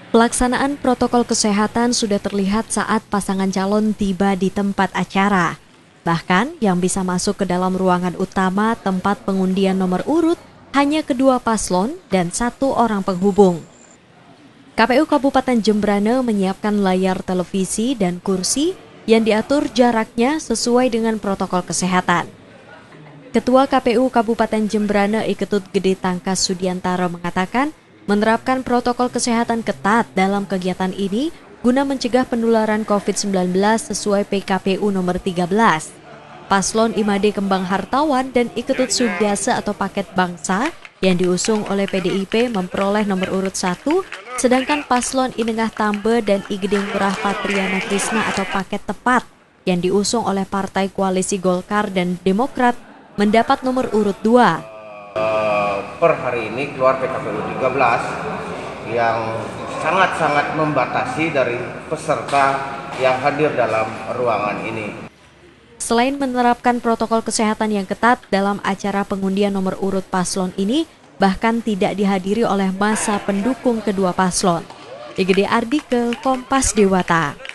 Pelaksanaan protokol kesehatan sudah terlihat saat pasangan calon tiba di tempat acara. Bahkan yang bisa masuk ke dalam ruangan utama tempat pengundian nomor urut hanya kedua paslon dan satu orang penghubung. KPU Kabupaten Jembrana menyiapkan layar televisi dan kursi yang diatur jaraknya sesuai dengan protokol kesehatan. Ketua KPU Kabupaten Jembrana Iketut Gede Tangkas Sudiantara mengatakan menerapkan protokol kesehatan ketat dalam kegiatan ini guna mencegah penularan COVID-19 sesuai PKPU nomor 13. Paslon Imade Kembang Hartawan dan Iketut Sugiasa atau Paket Bangsa yang diusung oleh PDIP memperoleh nomor urut 1, sedangkan Paslon Inengah Tambe dan Igedeng Murah Patriana Krisna atau Paket Tepat yang diusung oleh Partai Koalisi Golkar dan Demokrat mendapat nomor urut 2. Per hari ini keluar PKPU 13 yang sangat-sangat membatasi dari peserta yang hadir dalam ruangan ini. Selain menerapkan protokol kesehatan yang ketat dalam acara pengundian nomor urut paslon ini, bahkan tidak dihadiri oleh massa pendukung kedua paslon. Igede Ardikel, Kompas Dewata.